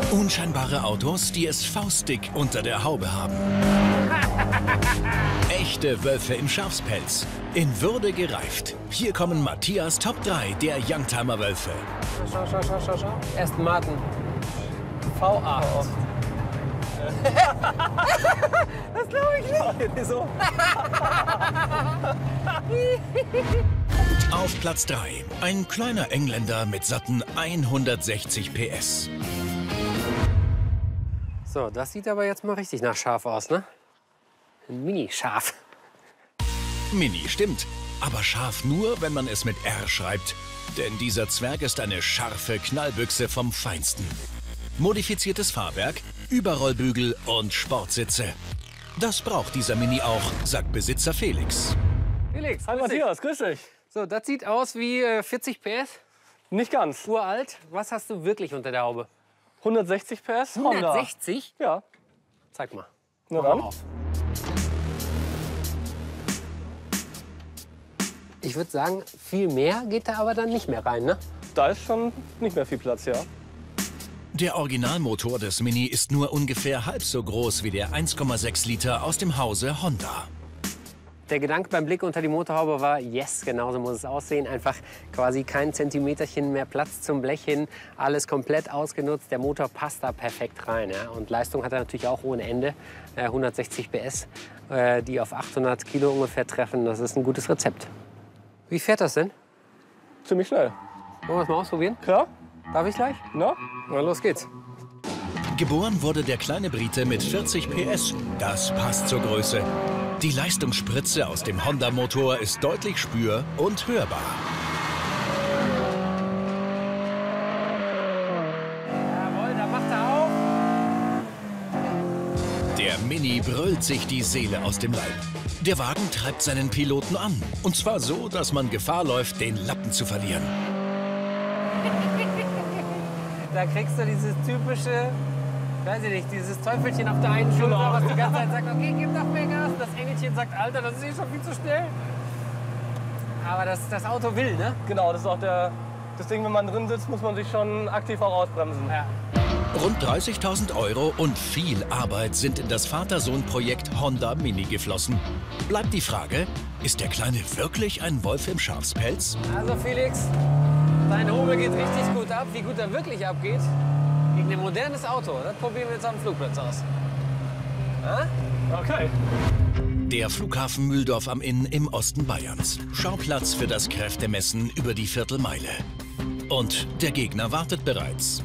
Unscheinbare Autos, die es faustdick unter der Haube haben. Echte Wölfe im Schafspelz. In Würde gereift. Hier kommen Matthias Top 3 der Youngtimer Wölfe. Schau. Aston Martin. V8. Oh. Das glaube ich nicht. So. Auf Platz 3. Ein kleiner Engländer mit satten 160 PS. So, das sieht aber jetzt mal richtig nach Schaf aus, ne? Ein Mini-Schaf. Mini stimmt, aber scharf nur, wenn man es mit R schreibt. Denn dieser Zwerg ist eine scharfe Knallbüchse vom Feinsten. Modifiziertes Fahrwerk, Überrollbügel und Sportsitze. Das braucht dieser Mini auch, sagt Besitzer Felix. Felix, hi Matthias, grüß dich. So, das sieht aus wie 40 PS. Nicht ganz. Uralt. Was hast du wirklich unter der Haube? 160 PS Honda. 160? Ja. Zeig mal. Na dann. Ich würde sagen, viel mehr geht da aber dann nicht mehr rein, ne? Da ist schon nicht mehr viel Platz, ja. Der Originalmotor des Mini ist nur ungefähr halb so groß wie der 1,6 Liter aus dem Hause Honda. Der Gedanke beim Blick unter die Motorhaube war, yes, genauso muss es aussehen. Einfach quasi kein Zentimeterchen mehr Platz zum Blech hin. Alles komplett ausgenutzt. Der Motor passt da perfekt rein. Ja? Und Leistung hat er natürlich auch ohne Ende. 160 PS, die auf 800 Kilo ungefähr treffen. Das ist ein gutes Rezept. Wie fährt das denn? Ziemlich schnell. Wollen wir es mal ausprobieren? Klar? Darf ich gleich? Na? Na, los geht's. Geboren wurde der kleine Brite mit 40 PS. Das passt zur Größe. Die Leistungsspritze aus dem Honda-Motor ist deutlich spür- und hörbar. Jawohl, da macht er auf. Der Mini brüllt sich die Seele aus dem Leib. Der Wagen treibt seinen Piloten an. Und zwar so, dass man Gefahr läuft, den Lappen zu verlieren. Da kriegst du dieses typische, weiß ich nicht, dieses Teufelchen auf der einen Schulter, was die ganze Zeit sagt, okay, gib noch mehr Gas. Und das Engelchen sagt, Alter, das ist eh schon viel zu schnell. Aber das Auto will, ne? Genau, das ist auch das Ding, wenn man drin sitzt, muss man sich schon aktiv auch ausbremsen. Ja. Rund 30.000 € und viel Arbeit sind in das Vater-Sohn-Projekt Honda Mini geflossen. Bleibt die Frage, ist der Kleine wirklich ein Wolf im Schafspelz? Also Felix, dein Hobel geht richtig gut ab. Wie gut er wirklich abgeht, gegen ein modernes Auto, das probieren wir jetzt am Flugplatz aus. Okay. Der Flughafen Mühldorf am Inn im Osten Bayerns. Schauplatz für das Kräftemessen über die Viertelmeile. Und der Gegner wartet bereits.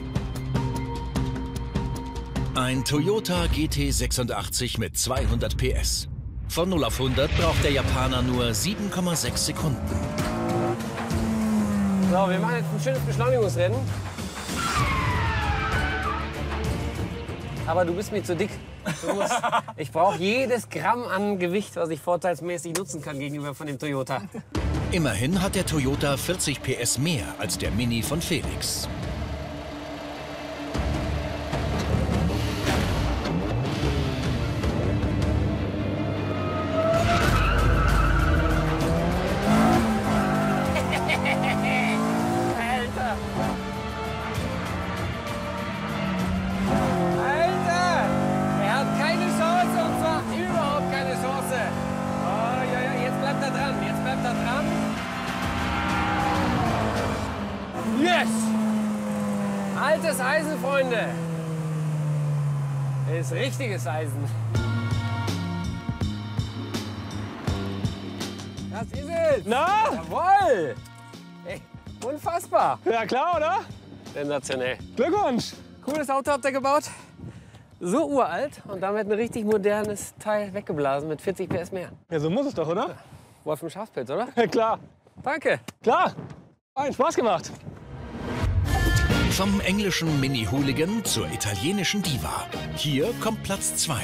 Ein Toyota GT86 mit 200 PS. Von 0 auf 100 braucht der Japaner nur 7,6 Sekunden. So, wir machen jetzt ein schönes Beschleunigungsrennen. Aber du bist mir zu dick. Ich brauche jedes Gramm an Gewicht, was ich vorteilsmäßig nutzen kann gegenüber von dem Toyota. Immerhin hat der Toyota 40 PS mehr als der Mini von Felix. Yes! Altes Eisen, Freunde. Ist richtiges Eisen. Das ist es. Na? Jawohl. Ey, unfassbar. Ja, klar, oder? Sensationell. Glückwunsch. Cooles Auto habt ihr gebaut. So uralt und damit ein richtig modernes Teil weggeblasen mit 40 PS mehr. Ja, so muss es doch, oder? Wolf im Schafspelz, oder? Ja, klar. Danke. Klar. Hat Spaß gemacht. Vom englischen Mini-Hooligan zur italienischen Diva. Hier kommt Platz 2.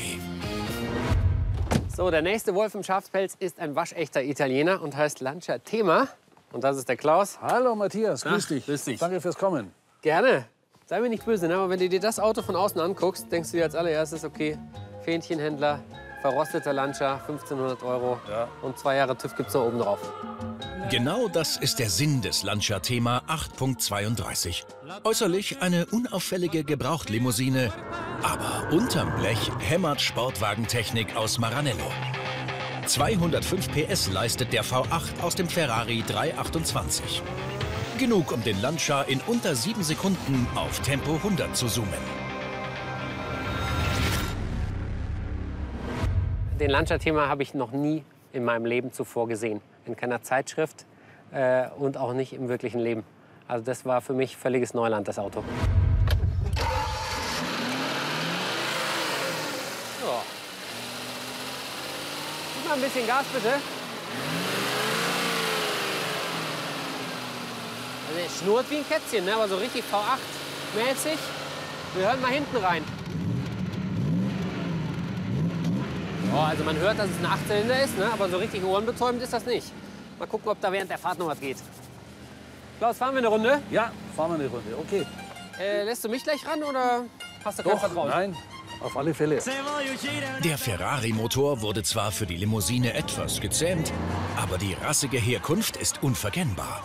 So, der nächste Wolf im Schafspelz ist ein waschechter Italiener und heißt Lancia Thema. Und das ist der Klaus. Hallo Matthias, grüß dich. grüß dich. Danke fürs Kommen. Gerne. Sei mir nicht böse, ne? Aber wenn du dir das Auto von außen anguckst, denkst du dir als allererstes, okay, Fähnchenhändler, verrosteter Lancia, 1500 €, Ja. und 2 Jahre TÜV gibt's noch oben drauf. Genau das ist der Sinn des Lancia Thema 8.32. Äußerlich eine unauffällige Gebrauchtlimousine, aber unterm Blech hämmert Sportwagentechnik aus Maranello. 205 PS leistet der V8 aus dem Ferrari 328. Genug, um den Lancia in unter 7 Sekunden auf Tempo 100 zu zoomen. Den Lancia-Thema habe ich noch nie in meinem Leben zuvor gesehen. In keiner Zeitschrift und auch nicht im wirklichen Leben. Also das war für mich völliges Neuland, das Auto. So. Gib mal ein bisschen Gas, bitte. Also es schnurrt wie ein Kätzchen, ne? Aber so richtig V8-mäßig. Wir hören mal hinten rein. Oh, also man hört, dass es ein 8-Zylinder ist, ne? Aber so richtig ohrenbetäubend ist das nicht. Mal gucken, ob da während der Fahrt noch was geht. Klaus, fahren wir eine Runde? Ja, fahren wir eine Runde, okay. Lässt du mich gleich ran oder hast du kein Vertrauen? Nein, auf alle Fälle. Der Ferrari-Motor wurde zwar für die Limousine etwas gezähmt, aber die rassige Herkunft ist unverkennbar.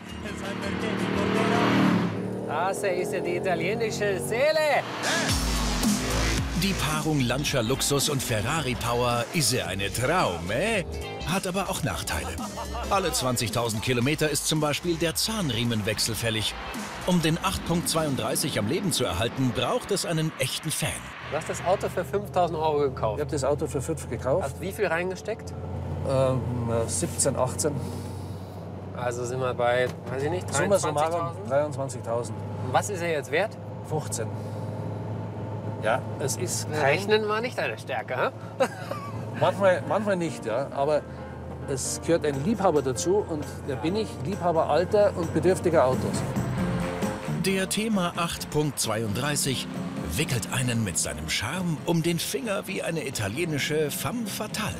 Das ist ja die italienische Seele. Die Paarung Lancia Luxus und Ferrari Power ist ja eine Traum, hat aber auch Nachteile. Alle 20.000 Kilometer ist zum Beispiel der Zahnriemenwechsel fällig. Um den 8.32 am Leben zu erhalten, braucht es einen echten Fan. Du hast das Auto für 5.000 € gekauft. Ich habe das Auto für 5 gekauft. Hast wie viel reingesteckt? 17, 18. Also sind wir bei, weiß ich nicht, 23.000? 23.000. Und was ist er jetzt wert? 15. Ja, es ist Rechnen war nicht deine Stärke, hä? manchmal nicht, ja. Aber es gehört ein Liebhaber dazu und der bin ich, Liebhaber alter und bedürftiger Autos. Der Thema 8.32 wickelt einen mit seinem Charme um den Finger wie eine italienische femme fatale.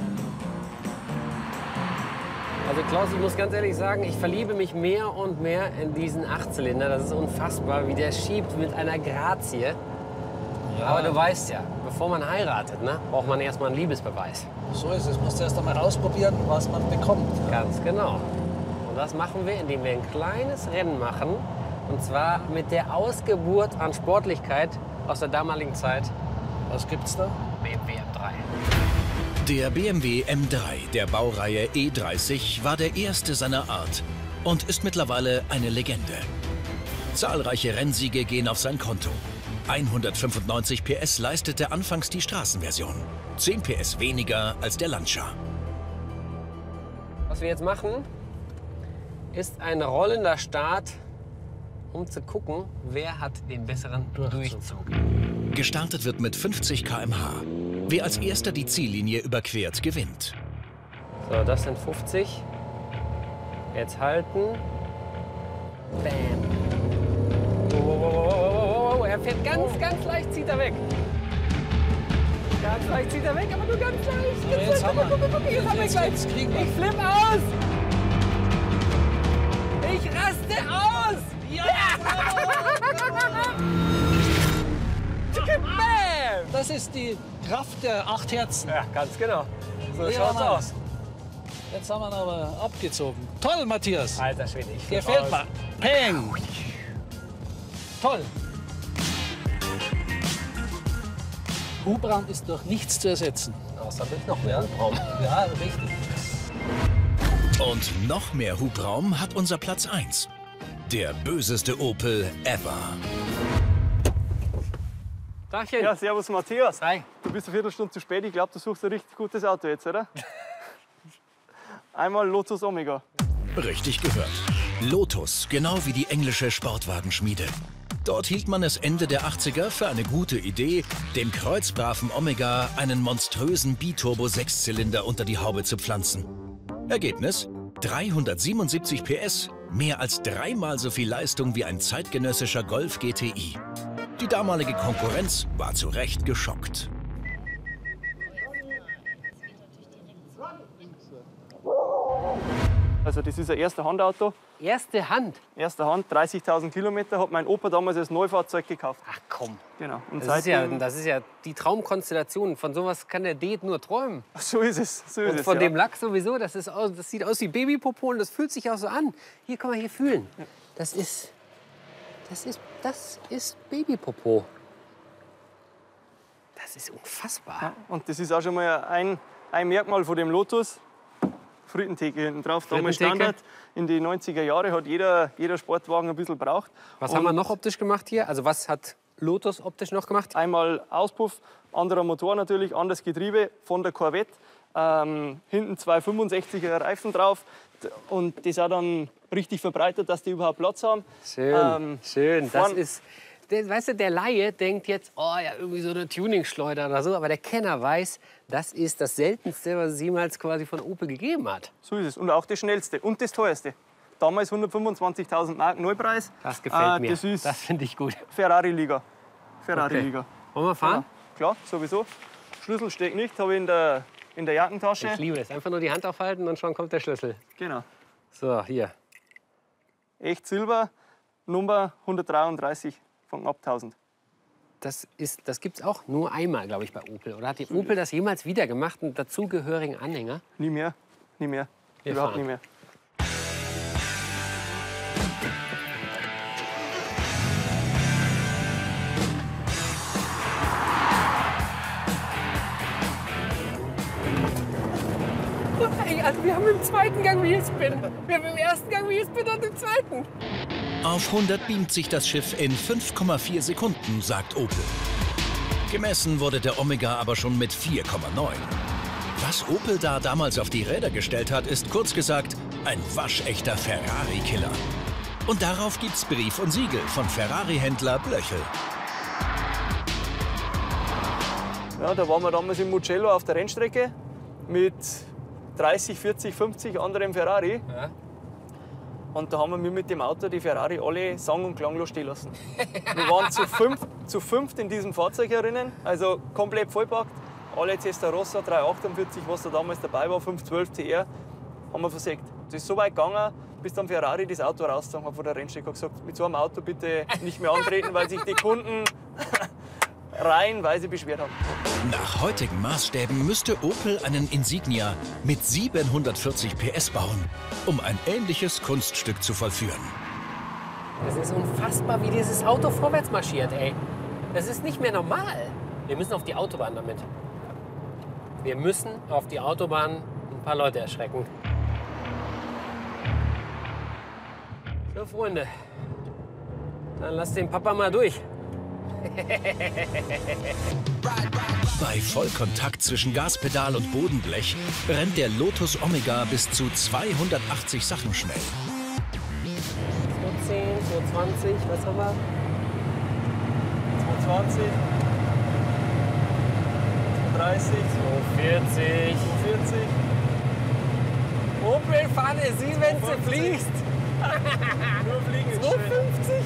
Also Klaus, ich muss ganz ehrlich sagen, ich verliebe mich mehr und mehr in diesen 8-Zylinder. Das ist unfassbar, wie der schiebt mit einer Grazie. Ja. Aber du weißt ja, bevor man heiratet, ne, braucht man erstmal einen Liebesbeweis. So ist es. Man muss erst einmal ausprobieren, was man bekommt. Ganz genau. Und das machen wir, indem wir ein kleines Rennen machen. Und zwar mit der Ausgeburt an Sportlichkeit aus der damaligen Zeit. Was gibt's da? BMW M3. Der BMW M3 der Baureihe E30 war der erste seiner Art und ist mittlerweile eine Legende. Zahlreiche Rennsiege gehen auf sein Konto. 195 PS leistete anfangs die Straßenversion. 10 PS weniger als der Lancia. Was wir jetzt machen, ist ein rollender Start, um zu gucken, wer hat den besseren Durchzug. Gestartet wird mit 50 km/h. Wer als erster die Ziellinie überquert, gewinnt. So, das sind 50. Jetzt halten. Bam. Oh, er fährt ganz leicht, zieht er weg. Ganz leicht zieht er weg, aber nur ganz leicht. Jetzt haben wir. Jetzt haben wir gleich. Ich flippe aus. Ich raste aus. Ja! Bam! Das ist die Kraft der 8 Herzen. Ja, ganz genau. So Ja, schaut's Mann. aus. Jetzt haben wir ihn aber abgezogen. Toll, Matthias. Alter Schwede, ich flippe Gefällt aus. mir. Peng. Toll. Hubraum ist durch nichts zu ersetzen. Außer durch noch mehr Hubraum. Ja, richtig. Und noch mehr Hubraum hat unser Platz 1. Der böseste Opel ever. Tagchen. Ja, servus Matthias. Hi. Du bist eine Viertelstunde zu spät. Ich glaube, du suchst ein richtig gutes Auto jetzt, oder? Einmal Lotus Omega. Richtig gehört. Lotus, genau wie die englische Sportwagenschmiede. Dort hielt man es Ende der 80er für eine gute Idee, dem kreuzbraven Omega einen monströsen Biturbo 6-Zylinder unter die Haube zu pflanzen. Ergebnis? 377 PS, mehr als 3-mal so viel Leistung wie ein zeitgenössischer Golf GTI. Die damalige Konkurrenz war zu Recht geschockt. Also das ist ein erster Handauto. Erste Hand? Erster Hand, 30.000 Kilometer, hat mein Opa damals als Neufahrzeug gekauft. Ach komm. Genau. Und Das ist ja die Traumkonstellation. Von sowas kann der Date nur träumen. So ist es. So ist Und es, von ja. dem Lack sowieso. Das sieht aus wie Babypopo und das fühlt sich auch so an. Hier, kann man hier fühlen. Das ist Babypopo. Das ist unfassbar. Ja, und das ist auch schon mal ein Merkmal von dem Lotus. Frittentheke hinten drauf. Damals Frittentheke. Standard. In die 90er Jahre hat jeder Sportwagen ein bisschen braucht. Was haben wir noch optisch gemacht hier? Also was hat Lotus optisch noch gemacht? Einmal Auspuff, anderer Motor natürlich, anderes Getriebe von der Corvette. Hinten zwei 65er Reifen drauf und das auch dann richtig verbreitet, dass die überhaupt Platz haben. Schön, schön. Das vorn- ist, weißt du, der Laie denkt jetzt, oh ja, irgendwie so eine Tuningschleuder oder so. Aber der Kenner weiß, das ist das Seltenste, was es jemals quasi von Opel gegeben hat. So ist es. Und auch das schnellste und das teuerste. Damals 125.000 Mark Neupreis. Das gefällt mir. Das ist Das finde ich gut. Ferrari-Liga. Ferrari-Liga. Wollen wir fahren? Klar, sowieso. Schlüssel steckt nicht, habe ich in der Jackentasche. Ich liebe es. Einfach nur die Hand aufhalten und schon kommt der Schlüssel. Genau. So, hier. Echt Silber, Nummer 133 von ab 1000. Das gibt es auch nur einmal, glaube ich, bei Opel. Oder hat die Opel das jemals wieder gemacht, einen dazugehörigen Anhänger? Nie mehr, nie mehr. Wir Überhaupt fahren. nie mehr. Hey, also wir haben im zweiten Gang Wheelspin. Wir haben im ersten Gang Wheelspin und im zweiten. Auf 100 beamt sich das Schiff in 5,4 Sekunden, sagt Opel. Gemessen wurde der Omega aber schon mit 4,9. Was Opel da damals auf die Räder gestellt hat, ist kurz gesagt ein waschechter Ferrari-Killer. Und darauf gibt's Brief und Siegel von Ferrari-Händler Blöchel. Ja, da waren wir damals im Mugello auf der Rennstrecke mit 30, 40, 50 anderen Ferrari. Ja. Und da haben wir mit dem Auto die Ferrari alle sang- und klanglos stehen lassen. Wir waren zu fünft in diesem Fahrzeug herinnen, also komplett vollpackt. Alle Testarossa 348, was da damals dabei war, 512 TR, haben wir versägt. Das ist so weit gegangen, bis dann Ferrari das Auto rausgezogen hat von der Rennstrecke und gesagt, mit so einem Auto bitte nicht mehr antreten, weil sich die Kunden reihenweise beschwert haben. Nach heutigen Maßstäben müsste Opel einen Insignia mit 740 PS bauen, um ein ähnliches Kunststück zu vollführen. Es ist unfassbar, wie dieses Auto vorwärts marschiert, ey. Das ist nicht mehr normal. Wir müssen auf die Autobahn damit. Wir müssen auf die Autobahn ein paar Leute erschrecken. So, Freunde. Dann lasst den Papa mal durch. Bei Vollkontakt zwischen Gaspedal und Bodenblech rennt der Lotus Omega bis zu 280 Sachen schnell. 210, 220, was haben wir? 220, 230, 240. 240. Opel, Fahne, sieh, wenn sie fließt. Nur fliegen ist 250,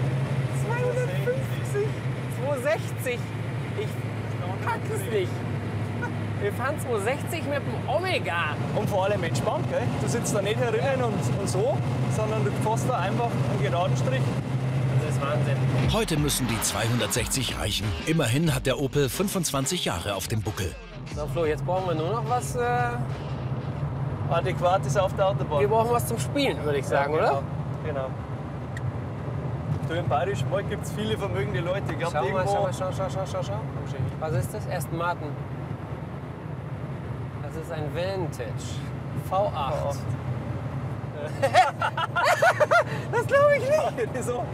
250, 260. Ich pack es nicht. Wir fahren 260 mit dem Omega. Und vor allem entspannt, gell? Du sitzt da nicht herinnen und so, sondern du fährst da einfach einen geraden Strich. Das ist Wahnsinn. Heute müssen die 260 reichen. Immerhin hat der Opel 25 Jahre auf dem Buckel. So, Flo, jetzt brauchen wir nur noch was. Adäquat ist auf der Autobahn. Wir brauchen was zum Spielen, würde ich sagen, oder? Genau. Du, im Bayerischen Wald gibt es viele vermögende Leute. Ich glaube, Schau mal, irgendwo... schau. Was ist das? Aston Martin. Das ist ein Vintage. V8. Das glaube ich nicht. Wieso?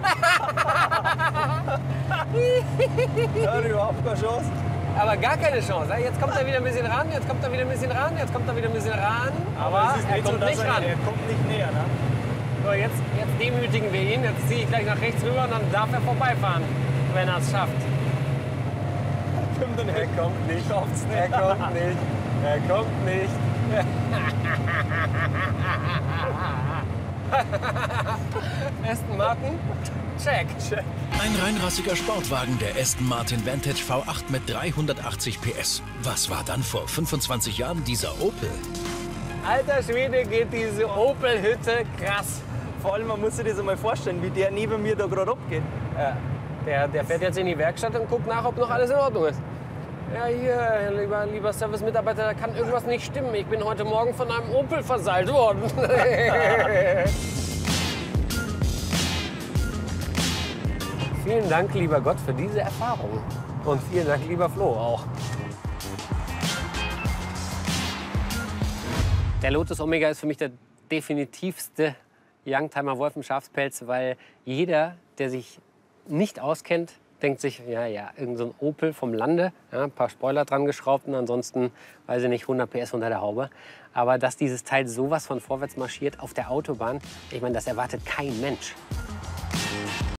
Ja, überhaupt keine Chance. Aber gar keine Chance. Jetzt kommt er wieder ein bisschen ran, jetzt kommt er wieder ein bisschen ran, jetzt kommt er wieder ein bisschen ran. Aber es ist er nicht so, kommt dass nicht ran. Er kommt nicht näher, ne? So, jetzt demütigen wir ihn. Jetzt ziehe ich gleich nach rechts rüber und dann darf er vorbeifahren, wenn er es schafft. Er kommt nicht. Schafft's nicht. Er kommt nicht. Er kommt nicht. Aston Martin, check. Ein reinrassiger Sportwagen, der Aston Martin Vantage V8 mit 380 PS. Was war dann vor 25 Jahren dieser Opel? Alter Schwede, geht diese Opel-Hütte krass. Vor allem, man muss sich das einmal vorstellen, wie der neben mir da gerade abgeht. Ja, der fährt jetzt in die Werkstatt und guckt nach, ob noch alles in Ordnung ist. Ja, hier, lieber Service-Mitarbeiter, da kann irgendwas nicht stimmen. Ich bin heute Morgen von einem Opel verseilt worden. Vielen Dank, lieber Gott, für diese Erfahrung. Und vielen Dank, lieber Flo, auch. Der Lotus Omega ist für mich der definitivste Youngtimer Wolf im Schafspelz, weil jeder, der sich nicht auskennt, denkt sich, ja, irgend so ein Opel vom Lande, ja, ein paar Spoiler dran geschraubt und ansonsten, weiß ich nicht, 100 PS unter der Haube. Aber dass dieses Teil sowas von vorwärts marschiert auf der Autobahn, ich meine, das erwartet kein Mensch.